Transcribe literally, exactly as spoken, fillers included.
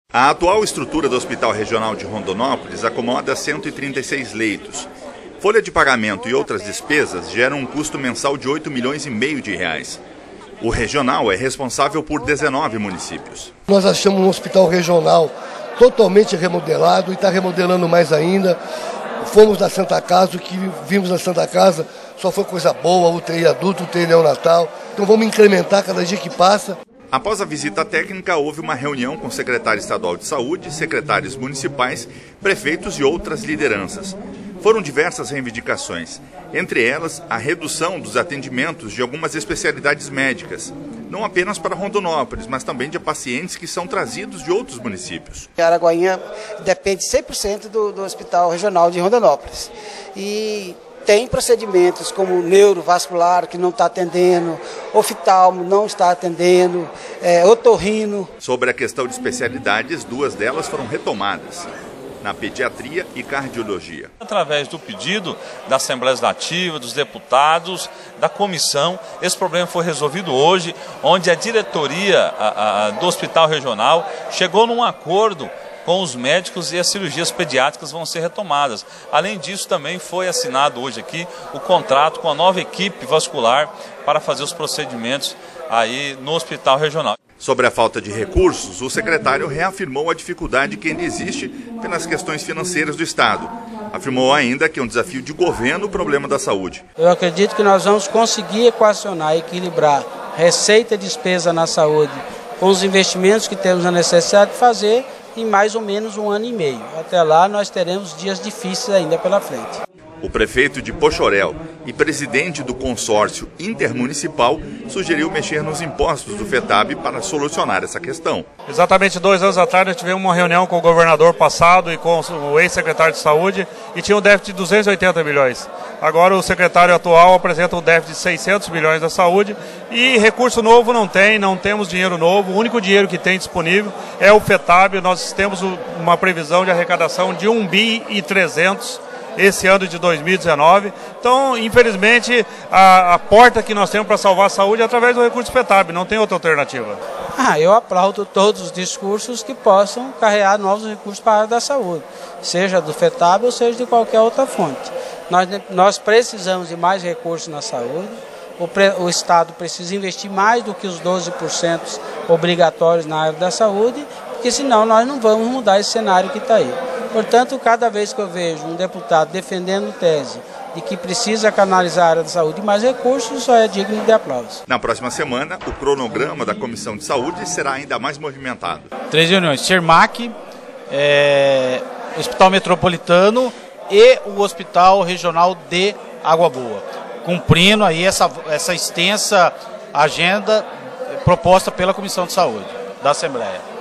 A atual estrutura do Hospital Regional de Rondonópolis acomoda cento e trinta e seis leitos. Folha de pagamento e outras despesas geram um custo mensal de oito milhões e meio de reais. O regional é responsável por dezenove municípios. Nós achamos um hospital regional totalmente remodelado e está remodelando mais ainda. Fomos na Santa Casa, o que vimos na Santa Casa só foi coisa boa, U T I adulto, U T I neonatal. Então vamos incrementar cada dia que passa. Após a visita técnica, houve uma reunião com o secretário estadual de saúde, secretários municipais, prefeitos e outras lideranças. Foram diversas reivindicações, entre elas a redução dos atendimentos de algumas especialidades médicas, não apenas para Rondonópolis, mas também de pacientes que são trazidos de outros municípios. Araguaína depende cem por cento do, do Hospital Regional de Rondonópolis. E tem procedimentos como neurovascular, que não está atendendo, oftalmo não está atendendo, é, otorrino. Sobre a questão de especialidades, duas delas foram retomadas, na pediatria e cardiologia. Através do pedido da Assembleia Legislativa, dos deputados, da comissão, esse problema foi resolvido hoje, onde a diretoria a, a, do Hospital Regional chegou num acordo com os médicos e as cirurgias pediátricas vão ser retomadas. Além disso, também foi assinado hoje aqui o contrato com a nova equipe vascular para fazer os procedimentos aí no Hospital Regional. Sobre a falta de recursos, o secretário reafirmou a dificuldade que ainda existe pelas questões financeiras do Estado. Afirmou ainda que é um desafio de governo o problema da saúde. Eu acredito que nós vamos conseguir equacionar, equilibrar receita e despesa na saúde com os investimentos que temos a necessidade de fazer em mais ou menos um ano e meio. Até lá nós teremos dias difíceis ainda pela frente. O prefeito de Poxoréu e presidente do consórcio intermunicipal sugeriu mexer nos impostos do FETAB para solucionar essa questão. Exatamente dois anos atrás nós tivemos uma reunião com o governador passado e com o ex-secretário de saúde e tinha um déficit de duzentos e oitenta milhões. Agora o secretário atual apresenta um déficit de seiscentos milhões da saúde e recurso novo não tem, não temos dinheiro novo. O único dinheiro que tem disponível é o FETAB. Nós temos uma previsão de arrecadação de um bi e trezentos esse ano de dois mil e dezenove. Então, infelizmente, a, a porta que nós temos para salvar a saúde é através do recurso FETAB, não tem outra alternativa. Ah, eu aplaudo todos os discursos que possam carregar novos recursos para a área da saúde, seja do FETAB ou seja de qualquer outra fonte. Nós, nós precisamos de mais recursos na saúde, o, pre, o Estado precisa investir mais do que os doze por cento obrigatórios na área da saúde, porque senão nós não vamos mudar esse cenário que está aí. Portanto, cada vez que eu vejo um deputado defendendo tese de que precisa canalizar a área da saúde e mais recursos, só é digno de aplauso. Na próxima semana, o cronograma da Comissão de Saúde será ainda mais movimentado. Três reuniões, Sermac, é, Hospital Metropolitano e o Hospital Regional de Água Boa, cumprindo aí essa, essa extensa agenda proposta pela Comissão de Saúde da Assembleia.